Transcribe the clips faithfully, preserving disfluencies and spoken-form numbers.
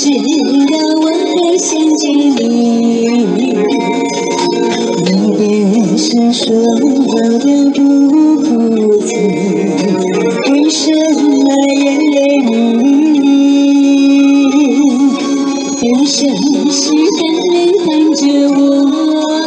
知道我会想起你，你便是说好的不负责，为什么眼泪你变成是含泪看着我？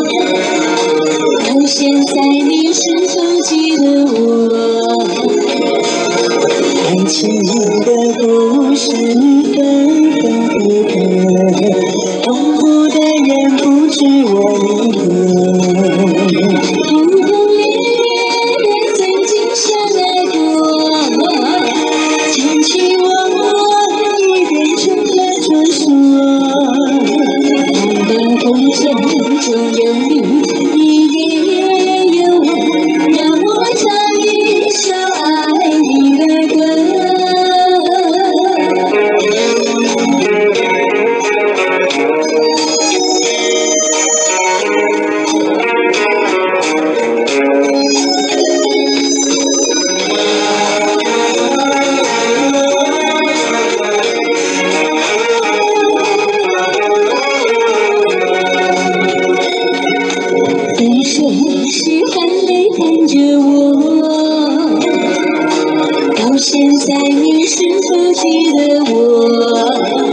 到现在你是否记得我？爱情的故事分分合合，痛苦的人不止我一个。轰轰烈烈的曾经相爱过，千起万落已变成了传说。漫漫红尘中有你，你也有我，让我唱一首爱你的歌。分手时含泪看着我，到现在你是否记得我？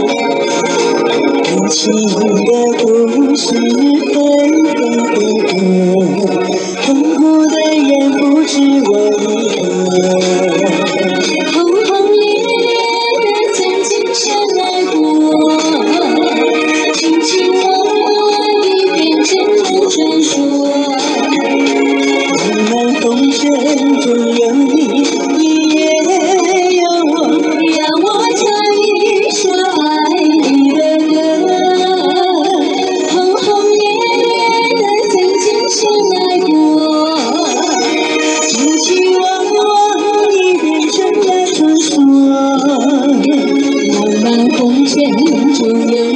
爱情的故事分分合合，痛苦的人不止我一个。轰轰烈烈的曾经相爱过，轻轻忘忘已变成了传说。漫漫红尘中有你，你也有我，让我唱一首爱你的歌。轰轰烈烈的曾经相爱过，轻轻忘忘已变成了传说。漫漫红尘中有